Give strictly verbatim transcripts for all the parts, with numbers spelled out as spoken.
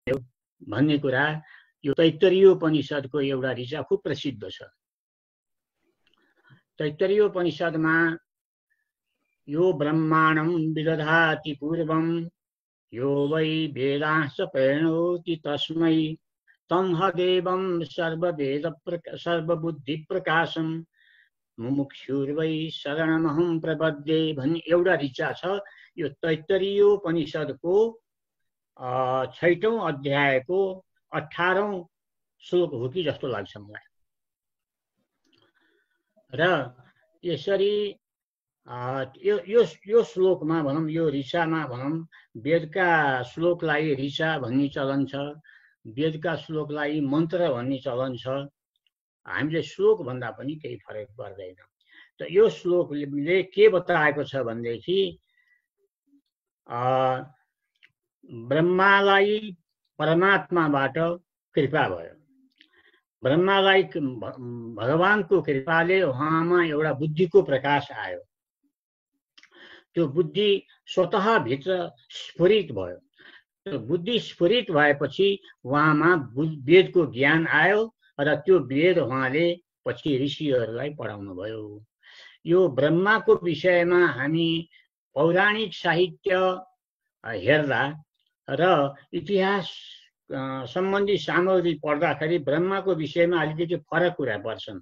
भन्ने कुरा यो तैत्तरीयोपनिषदको एउटा ऋचा खुब प्रसिद्ध छ। तैत्तरीयोपनिषदमा यो ब्रह्माण्डं विदधाति पूर्वं यो वै वेदांश्च प्रणोति तस्मै तं हदेवं सर्ववेद सर्वबुद्धिप्रकाशं मुमुक्षुर्वै शरणमहं प्रपद्ये भन्ने एउटा ऋचा छ। यो तैत्तरीयोपनिषदको छैटौं अध्यायको अठारौं श्लोक हो कि जस्तो लाग्छ मलाई। र यसरी यो यो यो श्लोकमा भनौँ, यो ऋचामा भनौँ, वेदका श्लोकलाई ऋचा भन्ने चलन छ, वेदका श्लोकलाई मन्त्र भन्ने चलन छ। हामीले श्लोक भन्दा पनि केही फरक पर्दैन। त यो श्लोकले के बताएको छ भनेदेखि ब्रह्मालाई परमात्माबाट कृपा भयो। ब्रह्मालाई भगवानको कृपाले उहाँमा एउटा बुद्धिको प्रकाश आयो। त्यो बुद्धि स्वतः भित्र स्फुरित भयो। त्यो बुद्धि स्फुरित भएपछि उहाँमा वेदको ज्ञान आयो र त्यो वेद उहाँले पछि ऋषिहरूलाई पढाउनु भयो। यो ब्रह्माको विषयमा हामी पौराणिक साहित्य हेर्दा र इतिहास सम्बन्धी सामग्री पढ्दाखेरि ब्रह्माको विषयमा अलिकति फरक कुरा पर्छन्।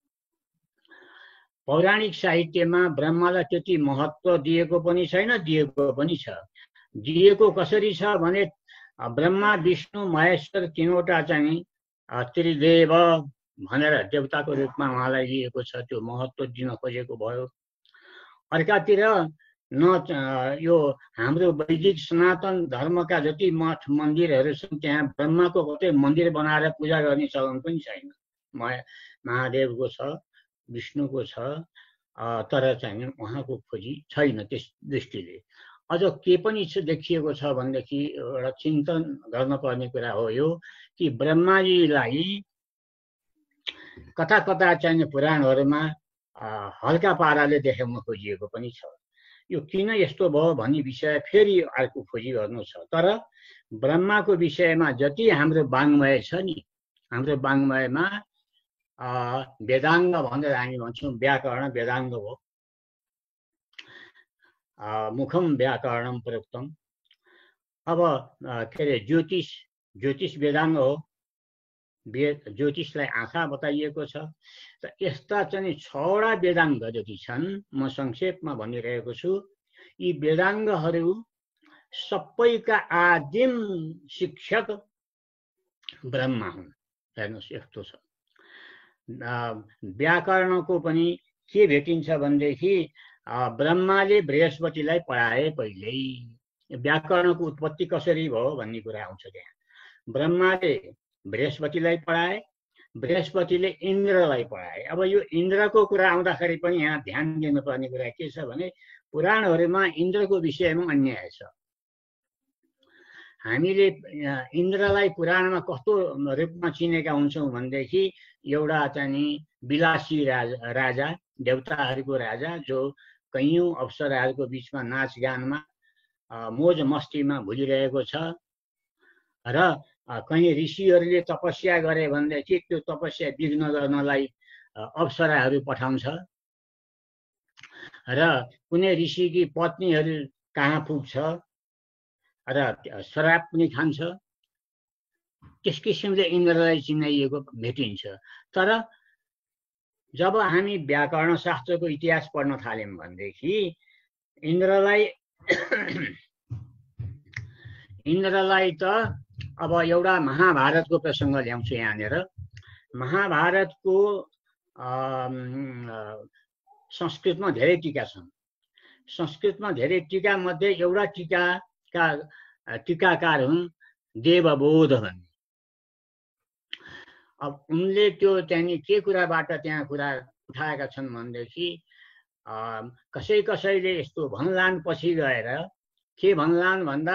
पौराणिक साहित्यमा ब्रह्मालाई त्यति महत्त्व दिएको पनि छैन, दिएको पनि छ। दिएको कसरी छ भने ब्रह्मा विष्णु महेश्वर तीनवटा चाहिँ त्रिदेव भनेर देवताको रूपमा उहाँलाई लिएको छ, त्यो महत्त्व दिन खोजेको भयो। अर्कातिर न यो हाम्रो वैदिक सनातन धर्मका जति मठ मन्दिरहरू छन् त्यहाँ ब्रह्माको कतै मन्दिर बनाएर पूजा गर्ने चलन पनि छैन। महादेवको छ, विष्णुको छ, तर चाहिँ उहाँको खोजी छैन। त्यस दृष्टिले अझ के पनि देखिएको छ भनेदेखि एउटा चिन्तन गर्न पर्ने कुरा हो यो कि ब्रह्माजीलाई कता कता चाहिँ पुराणहरूमा हल्का पाराले देखाउन खोजिएको पनि छ। यो किन यस्तो भयो भन्ने विषय फेरि अर्को खोजी गर्नु छ। तर ब्रह्माको विषयमा जति हाम्रो वाङ्मय छ नि, हाम्रो वाङ्मयमा वेदाङ्ग भनेर हामी भन्छौँ, व्याकरण वेदाङ्ग हो। मुखम व्याकरणम प्रोक्तम। अब के अरे ज्योतिष ज्योतिष वेदाङ्ग हो। वेद ज्योतिषलाई आँखा बताइएको छ। त यस्ता चाहिँ छवटा वेदाङ्ग जति छन्, म संक्षेपमा भनिरहेको छु। यी वेदाङ्गहरू सबैका आदिम शिक्षक ब्रह्मा हुन्। हेर्नुहोस् यस्तो छ। व्याकरणको पनि के भेटिन्छ भनेदेखि ब्रह्माले बृहस्पतिलाई पढाए पहिल्यै। व्याकरणको उत्पत्ति कसरी भयो भन्ने कुरा आउँछ त्यहाँ। ब्रह्माले बृहस्पतिलाई पढाए, बृहस्पतिले इन्द्रलाई पढाए। अब यो इन्द्रको कुरा आउँदाखेरि पनि यहाँ ध्यान दिनुपर्ने कुरा के छ भने पुराणहरूमा इन्द्रको विषयमा अन्याय छ। हामीले इन्द्रलाई पुराणमा कस्तो रूपमा चिनेका हुन्छौँ भनेदेखि एउटा चाहिँ विलासी राजा राजा देवताहरूको राजा जो कैयौँ अप्सराहरूको बिचमा नाचगानमा मोज मस्तीमा भुलिरहेको छ र कहीँ ऋषिहरूले तपस्या गरे भनेदेखि त्यो तपस्या विघ्न गर्नलाई अप्सराहरू पठाउँछ र कुनै ऋषिकी पत्नीहरू कहाँ पुग्छ र श्राप पनि खान्छ। त्यस किसिमले इन्द्रलाई चिनाइएको भेटिन्छ। तर जब हामी व्याकरण शास्त्रको इतिहास पढ्न थाल्यौँ भनेदेखि इन्द्रलाई इन्द्रलाई त अब एउटा महाभारतको प्रसङ्ग ल्याउँछु यहाँनिर। महाभारतको संस्कृतमा धेरै टीका छन्। संस्कृतमा धेरै टीका मध्ये एउटा टीकाका टीकाकार हुन् देवबोध भन्ने। अब उनले त्यो त्यहाँ के कुराबाट त्यहाँ कुरा उठाएका छन् भनेदेखि कसै कसैले यस्तो भन्लान् पछि गएर के भन्लान् भन्दा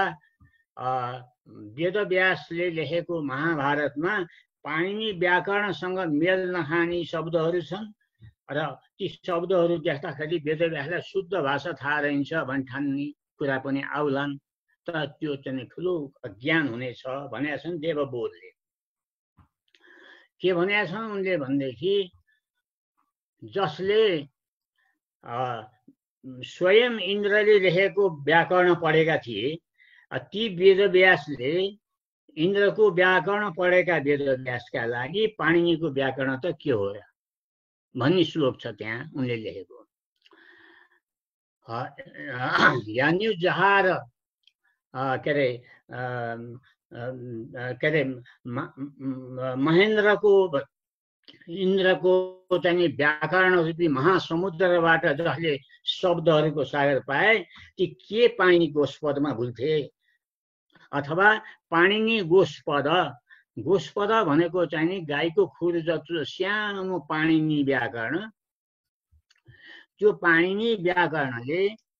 वेदव्यासले लेखेको महाभारतमा पाणिनि व्याकरणसँग मेल नखाने शब्दहरू छन् र ती शब्दहरू देख्दाखेरि वेदव्यासलाई शुद्ध भाषा थाहा रहन्छ भन्ने ठान्ने कुरा पनि आउलान्। त त्यो चाहिँ ठुलो ज्ञान हुनेछ भनेका छन् देवबोधले। के भनेका छन् उनले भनेदेखि जसले स्वयं इन्द्रले लेखेको व्याकरण पढेका थिए, ती वेदव्यासले इन्द्रको व्याकरण पढेका वेदव्यासका लागि पाणिनीको व्याकरण त के हो र भन्ने श्लोक छ त्यहाँ उनले लेखेको। यान्यु जहार के अरे के अरे महेन्द्रको इन्द्रको चाहिँ व्याकरण रूपी महासमुद्रबाट जसले शब्दहरूको सागर पाए, ती के पाणिनी गोष्पदमा भुल्थे अथवा पाणिनी गोष्पद, गोष्पद भनेको चाहिँ नि गाईको खुर जत्रो सानो पाणिनी व्याकरण, त्यो पाणिनी व्याकरणले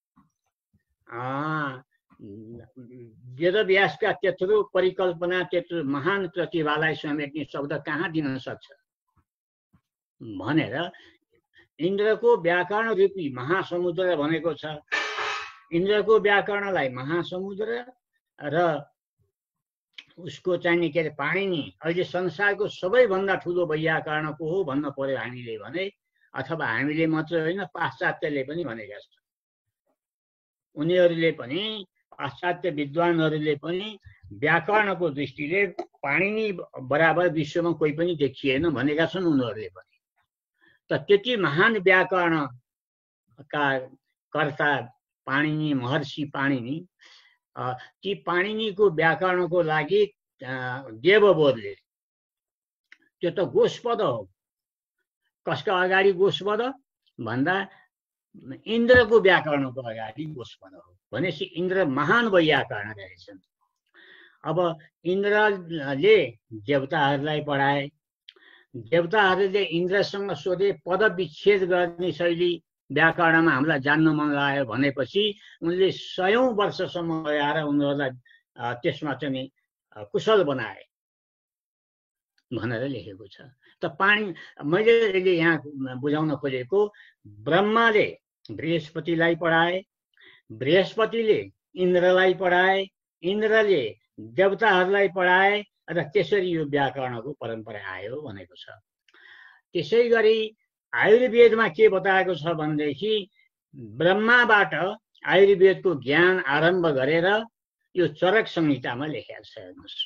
वेदव्यासका त्यत्रो परिकल्पना त्यत्रो महान प्रतिभालाई समेट्ने शब्द कहाँ दिन सक्छ भनेर इन्द्रको व्याकरण रूपी महासमुद्र भनेको छ। इन्द्रको व्याकरणलाई महासमुद्र र उसको चाहिँ के अरे पाणिनी अहिले संसारको सबैभन्दा ठुलो वैयाकरण को हो भन्न पर्यो हामीले भने, अथवा हामीले मात्र होइन पाश्चात्यले पनि भनेका छन्। उनीहरूले पनि पाश्चात्य विद्वानहरूले पनि व्याकरणको दृष्टिले पाणिनी बराबर विश्वमा कोही पनि देखिएन भनेका छन् उनीहरूले पनि। त त्यति महान व्याकरणका कर्ता पाणिनी, महर्षि पाणिनी, ती पाणिनीको व्याकरणको लागि देवबोधले त्यो त गोष्पद हो। कसका अगाडि गोष्पद भन्दा इन्द्रको व्याकरणको अगाडि गोष्पद हो भनेपछि इन्द्र महान वैयाकरण रहेछन्। अब इन्द्रले देवताहरूलाई पढाए, देवताहरूले इन्द्रसँग सोधे पद विच्छेद गर्ने शैली व्याकरणमा हामीलाई जान्न मन लाग्यो भनेपछि उनले सयौं वर्षसम्म ल्याएर उनीहरूलाई त्यसमा चाहिँ कुशल बनाए भनेर लेखेको छ। त पाणी मैले अहिले यहाँ बुझाउन खोजेको, ब्रह्माले बृहस्पतिलाई पढाए, बृहस्पतिले इन्द्रलाई पढाए, इन्द्रले देवताहरूलाई पढाए र त्यसरी यो व्याकरणको परम्परा आयो भनेको छ। त्यसै गरी आयुर्वेदमा के बताएको छ भनेदेखि ब्रह्माबाट आयुर्वेदको ज्ञान आरम्भ गरेर यो चरक संहितामा लेखेको छ। हेर्नुहोस्,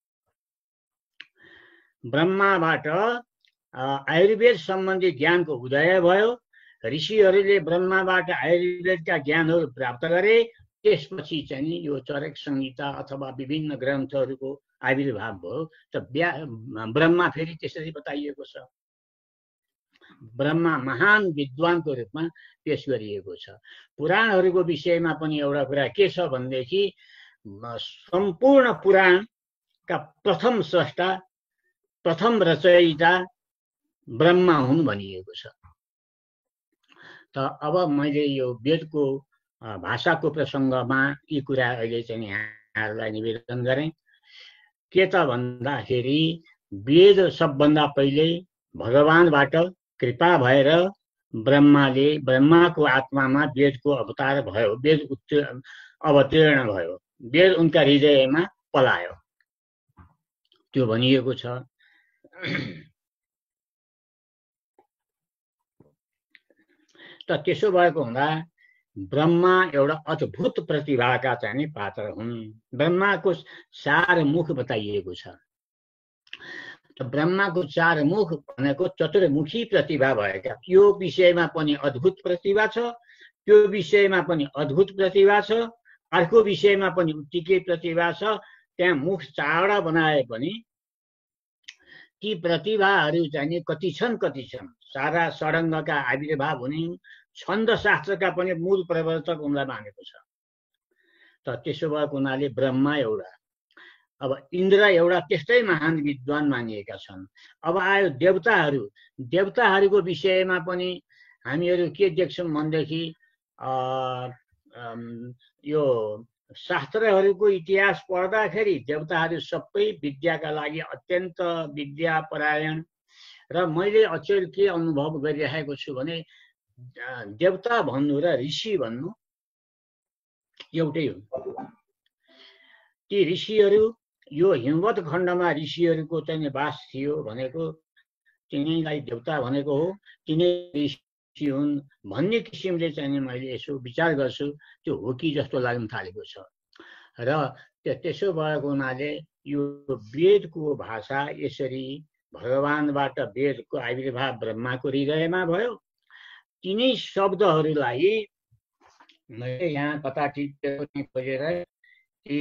ब्रह्माबाट आयुर्वेद सम्बन्धी ज्ञानको उदय भयो, ऋषिहरूले ब्रह्माबाट आयुर्वेदका ज्ञानहरू प्राप्त गरे, त्यसपछि चाहिँ यो चरक संहिता अथवा विभिन्न ग्रन्थहरूको आविर्भाव भयो। त ब्रह्मा फेरि त्यसरी बताइएको छ, ब्रह्मा महान विद्वानको रूपमा पेश गरिएको छ। पुराणहरूको विषयमा पनि एउटा कुरा के छ भनेदेखि सम्पूर्ण पुराणका प्रथम स्रष्टा, प्रथम रचयिता ब्रह्मा हुन् भनिएको छ। त अब मैले यो वेदको भाषाको प्रसङ्गमा यी कुरा अहिले चाहिँ यहाँहरूलाई निवेदन गरेँ। के त भन्दाखेरि वेद सबभन्दा पहिले भगवानबाट कृपा भएर ब्रह्माले ब्रह्माको आत्मामा वेदको अवतार भयो, वेद अवतीर्ण भयो, वेद उनका हृदयमा पलायो, त्यो भनिएको छ। त त्यसो भएको हुँदा ब्रह्मा एउटा अद्भुत प्रतिभाका चाहिँ पात्र हुन्। ब्रह्माको चार मुख बताइएको छ। त ब्रह्माको चार मुख भनेको चतुर्मुखी प्रतिभा भएका, यो विषयमा पनि अद्भुत प्रतिभा छ, त्यो विषयमा पनि अद्भुत प्रतिभा छ, अर्को विषयमा पनि उत्तिकै प्रतिभा छ। त्यहाँ मुख चारवटा बनाए पनि ती प्रतिभाहरू चाहिँ कति छन् कति छन्। सारा षडङ्गका आविर्भाव हुने, छन्द शास्त्रका पनि मूल प्रवर्तक उनलाई मानेको छ। त त्यसो भएको हुनाले ब्रह्मा एउटा, अब इन्द्र एउटा त्यस्तै महान विद्वान मानिएका छन्। अब आयो देवताहरू, देवताहरूको विषयमा पनि हामीहरू के देख्छौँ भनेदेखि यो शास्त्रहरूको इतिहास पढ्दाखेरि देवताहरू सबै विद्याका लागि अत्यन्त विद्यापरायण, र मैले अचेल के अनुभव गरिरहेको छु भने देवता भन्नु र ऋषि भन्नु एउटै हो। ती ऋषिहरू यो हिमवत खण्डमा ऋषिहरूको चाहिँ वास थियो भनेको तिनीलाई देवता भनेको हो, तिनी ऋषि हुन् भन्ने किसिमले चाहिँ मैले यसो विचार गर्छु। त्यो हो कि जस्तो लाग्न थालेको छ। र त्यसो भएको हुनाले यो वेदको भाषा यसरी भगवानबाट वेदको आविर्भाव ब्रह्माको हृदयमा भयो। तिनै शब्दहरूलाई मैले यहाँ कता टिपेको खोजेर कि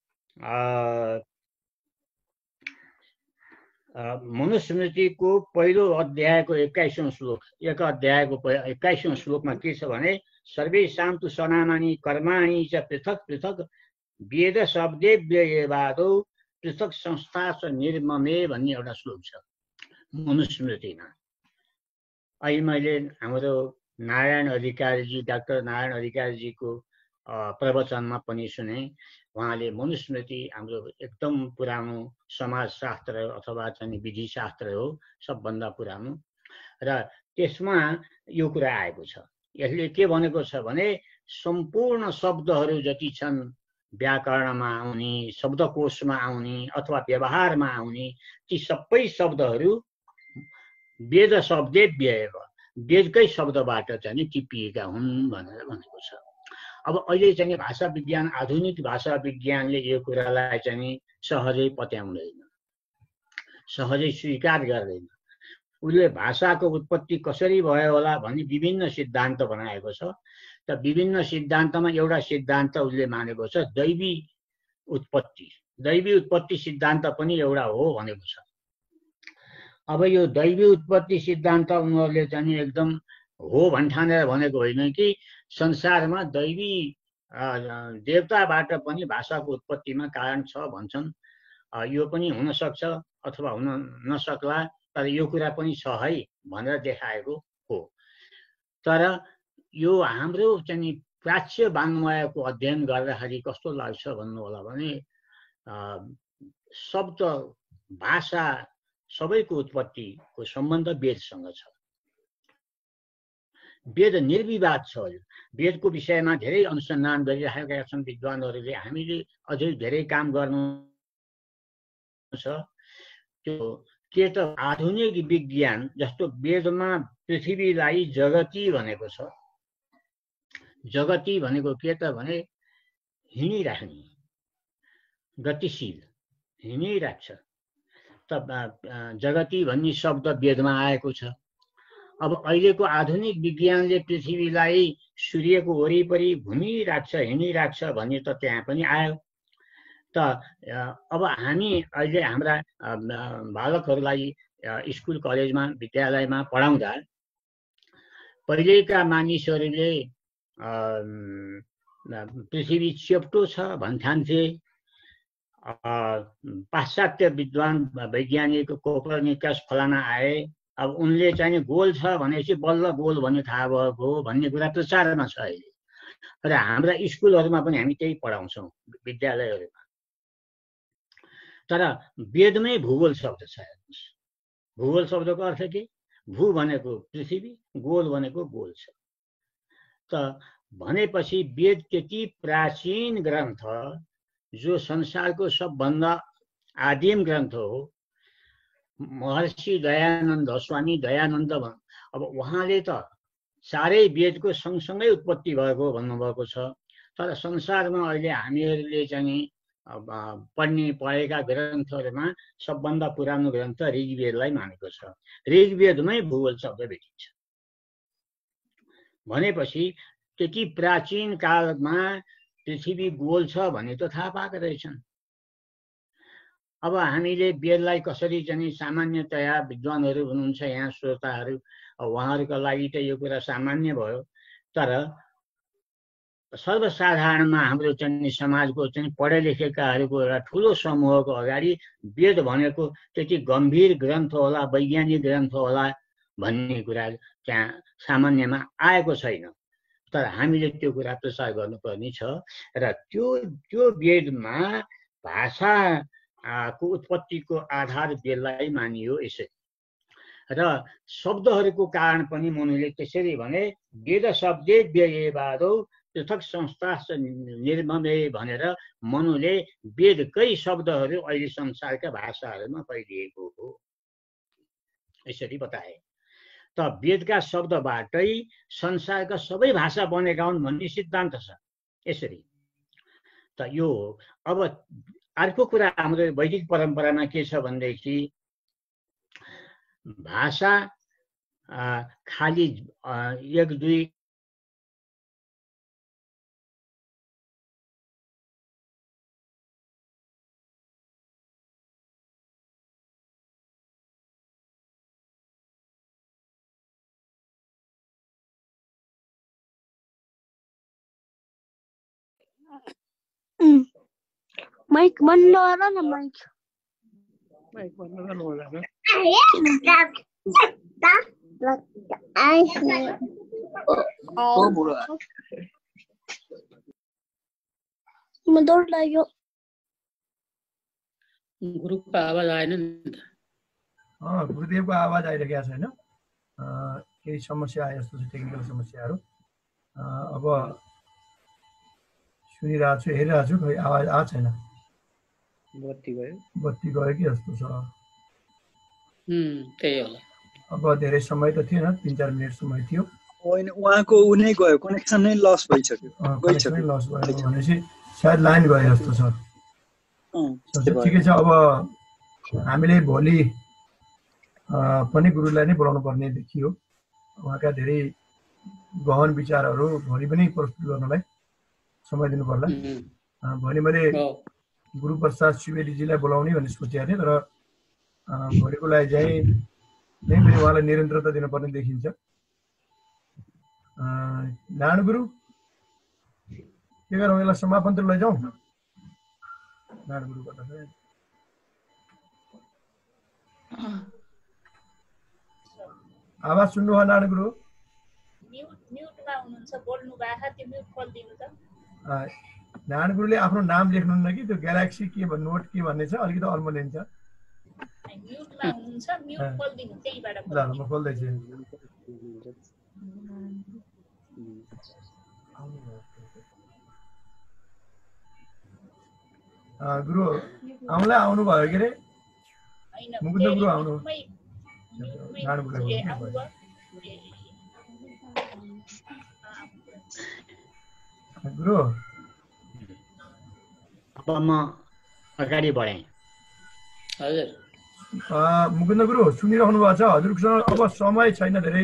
मनुस्मृतिको पहिलो अध्यायको एक्काइसौँ श्लोक एक अध्यायको एक्काइसौँ श्लोकमा के छ भने सर्वेषां तु सनामानि कर्माणि च पृथक पृथक वेद शब्देभ्य एवादौ पृथक संस्था च निर्ममे भन्ने एउटा श्लोक छ मनुस्मृतिमा। अहिले मैले हाम्रो नारायण अधिकारीजी डाक्टर नारायण अधिकारीजीको प्रवचनमा पनि सुने। उहाँले मनुस्मृति हाम्रो एकदम पुरानो समाजशास्त्र अथवा चाहिँ विधिशास्त्र हो, सबभन्दा पुरानो। र त्यसमा यो कुरा आएको छ। यसले के भनेको छ भने सम्पूर्ण शब्दहरू जति छन् व्याकरणमा आउने, शब्दकोशमा आउने अथवा व्यवहारमा आउने, ती सबै शब्दहरू वेद शब्देभ्य एव वेदकै शब्दबाट चाहिँ टिपिएका हुन् भनेर भनेको छ। अब अहिले चाहिँ भाषा विज्ञान, आधुनिक भाषा विज्ञानले यो कुरालाई चाहिँ सहजै पत्याउँदैन, सहजै स्वीकार गर्दैन। उसले भाषाको उत्पत्ति कसरी भयो होला भन्ने विभिन्न सिद्धान्त बनाएको छ। त विभिन्न सिद्धान्तमा एउटा सिद्धान्त उसले मानेको छ दैवी उत्पत्ति। दैवी उत्पत्ति सिद्धान्त पनि एउटा हो भनेको छ। अब यो दैवी उत्पत्ति सिद्धान्त उनीहरूले चाहिँ एकदम हो भन्ठानेर भनेको होइन कि संसारमा दैवी देवताबाट पनि भाषाको उत्पत्तिमा कारण छ भन्छन्। यो पनि हुन सक्छ अथवा हुन नसक्ला, तर यो कुरा पनि छ है भनेर देखाएको हो। तर यो हाम्रो चाहिँ प्राच्य वाङ्मयको अध्ययन गर्दाखेरि कस्तो लाग्छ भन्नु होला भने शब्द भाषा सबैको उत्पत्तिको सम्बन्ध वेदसँग छ। वेद निर्विवाद छ। वेदको विषयमा धेरै अनुसन्धान गरिरहेका छन् विद्वानहरूले। हामीले अझै धेरै काम गर्नु छ। त्यो के त आधुनिक विज्ञान जस्तो वेदमा पृथ्वीलाई जगती भनेको छ। जगती भनेको के त भने हिँडिराख्ने, गतिशील, हिँडिराख्छ। त जगती भन्ने शब्द वेदमा आएको छ। अब अहिलेको आधुनिक विज्ञानले पृथ्वीलाई सूर्यको वरिपरि घुमिराख्छ, हिँडिराख्छ भन्ने त त्यहाँ पनि आयो। त अब हामी अहिले हाम्रा बालकहरूलाई स्कुल कलेजमा विद्यालयमा पढाउँदा पहिलेका मानिसहरूले पृथ्वी चेप्टो छ भन्ठान्थे। पाश्चात्य विद्वान वैज्ञानिक कोपर्निकस फलाना आए। अब उनले चाहिँ गोल छ भनेपछि बल्ल गोल भन्ने थाहा भएको हो भन्ने कुरा प्रचारमा छ अहिले। र हाम्रा स्कुलहरूमा पनि हामी त्यही पढाउँछौँ विद्यालयहरूमा। तर वेदमै भूगोल शब्द छ। भूगोल शब्दको अर्थ के? भू भनेको पृथ्वी, गोल भनेको गोल छ। त भनेपछि वेद त्यति प्राचीन ग्रन्थ जो संसारको सबभन्दा आदिम ग्रन्थ हो। महर्षि दयानन्द, स्वामी दयानन्द अब उहाँले त चारै वेदको सँगसँगै उत्पत्ति भएको भन्नुभएको छ। तर संसारमा अहिले हामीहरूले चाहिँ पढ्ने पढेका ग्रन्थहरूमा सबभन्दा पुरानो ग्रन्थ ऋग्वेदलाई मानेको छ। ऋग्वेदमै भूगोल शब्द भेटिन्छ। भनेपछि त्यति प्राचीन कालमा पृथ्वी गोल छ भन्ने त थाहा पाएका रहेछन्। अब हामीले वेदलाई कसरी चाहिँ सामान्यतया विद्वानहरू हुनुहुन्छ यहाँ श्रोताहरू, उहाँहरूका लागि त यो कुरा सामान्य भयो। तर सर्वसाधारणमा हाम्रो चाहिँ समाजको चाहिँ पढे लेखेकाहरूको एउटा ठुलो समूहको अगाडि वेद भनेको त्यति गम्भीर ग्रन्थ होला, वैज्ञानिक ग्रन्थ होला भन्ने कुरा त्यहाँ सामान्यमा आएको छैन। तर हामीले त्यो कुरा प्रचार गर्नुपर्ने छ। र त्यो त्यो वेदमा भाषाको उत्पत्तिको आधार वेदलाई मानियो यसरी। र शब्दहरूको कारण पनि मुनिले त्यसरी भने वेद शब्देभ्य एवादौ पृथक संस्था निर्ममे भनेर मनुले वेदकै शब्दहरू अहिले संसारका भाषाहरूमा फैलिएको हो यसरी बताए। त वेदका शब्दबाटै संसारका सबै भाषा बनेका हुन् भन्ने सिद्धान्त छ यसरी। त यो अब अर्को कुरा हाम्रो वैदिक परम्परामा के छ भनेदेखि भाषा खाली एक दुई माइक बंद हो रहा ना माइक माइक बंद हो रहा है ओ बुरा मैं दौड़ लाग्यो गुरुको आवाज आएन नि त। अँ गुरुदेवको आवाज आइरहेको छैन, केही समस्या आए जस्तो छ, टेक्निकल समस्याहरू। अब सुनिरहेको छु, हेरिरहेको छु, खै आवाज आएको छैन। बत्ती गयो बत्ती गयो कि जस्तो छ। त्यही होला। अब धेरै समय त थिएन, तिन चार मिनट समय थियो। होइन, उहाँको उ नै गयो, कनेक्सन नै लस भइसक्यो। कनेक्सन नै लस भयो भनेपछि सायद लाइन गयो जस्तो छ। ठिकै छ। अब हामीले भोलि पनि गुरुलाई नै बोलाउनु पर्ने देखियो। उहाँका धेरै गहन विचारहरू भोलि पनि प्रस्तुत गर्नलाई समय दिनु पर्ला। भोलि मैले गुरुप्रसाद सुवेदीजीलाई बोलाउने भन्ने सोचेको थिएँ, तर भोलिको लागि चाहिँ नै पनि उहाँलाई निरन्तरता दिनुपर्ने देखिन्छ। नारायण गुरु के गरौँ, यसलाई समापनतिर लैजाउँ? नारायण गुरुबाट आवाज सुन्नु हो? नारायण गुरु म्युट म्युटमा हुनुहुन्छ, बोल्नु भएको त्यो म्युट खोलिदिनु त। नारायण गुरुले आफ्नो नाम लेख्नुहुन्न कि त्यो ग्यालेक्सी के नोट के भन्ने छ, अलिकति अल्मलिन छ। म्युटमा हुनुहुन्छ, म्युट खोलिदिनु त्यहीबाट। ल ल म खोल्दैछु। गुरु आउँला आउनु भयो के रे? मुकुन्द गुरु आउनु। गुरु अब म अगाडि बढेँ। हजुर मुकुन्द गुरु सुनिराख्नु भएको छ? हजुरसँग अब समय छैन धेरै।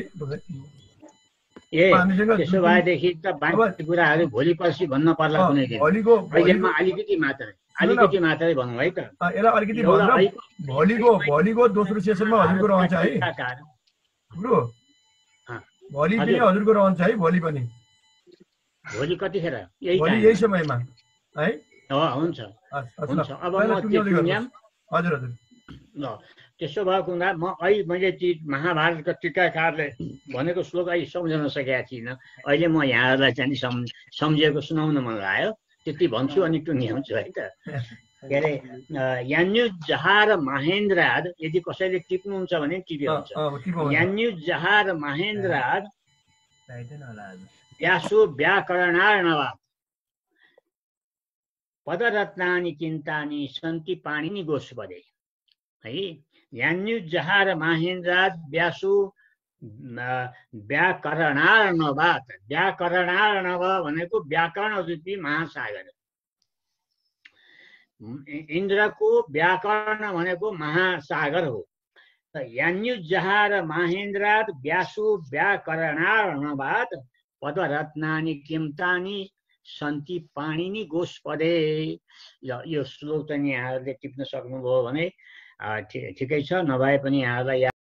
ए त्यसो भएदेखि त बाँकी कुराहरू भोलि पर्सि भन्न पर्ला कुनै दिन। भोलिको अहिलेमा अलिकति मात्रै अलिकति मात्रै भनौँ है त। यसलाई अलिकति भोलिको भोलिको दोस्रो सेसनमा हजुरको रहन्छ है गुरु? भोलि पनि हजुरको रहन्छ है? भोलि पनि भोलि कतिखेर? भोलि यही समयमा है? हुन्छ हुन्छ। अब म हजुर हजुर ल त्यसो भएको हुँदा म अहिले मैले ती महाभारतका टीकाकारले भनेको श्लोक अहिले सम्झन सकेका थिइनँ। अहिले म यहाँहरूलाई चाहिँ सम् सम्झेको सुनाउन मन लाग्यो, त्यति भन्छु अनि टुङ्ग्याउँछु है त। के अरे यान्यु जहार महेन्द्राद, यदि कसैले टिप्नुहुन्छ भने टिप्नुहुन्छ। यान्यु जहार महेन्द्राद व्यासो व्याकरणार्णवात् पदरत्नानि किन्तानि सन्ति पाणिनि गोष्पदे है। यान्यु जहार महेन्द्राद व्यासु व्याकरणार्णवात्, व्याकरणार्णव भनेको व्याकरण रूपी महासागर। इन्द्रको व्याकरण भनेको महासागर हो। यान्यु जहार महेन्द्राद व्यासु व्याकरणार्णवात् पदरत्नानि किम्तानि सन्ति पाणिनि गोष्पदे। यो श्लोक चाहिँ यहाँहरूले टिप्न सक्नुभयो भने ठिकै छ, नभए पनि यहाँलाई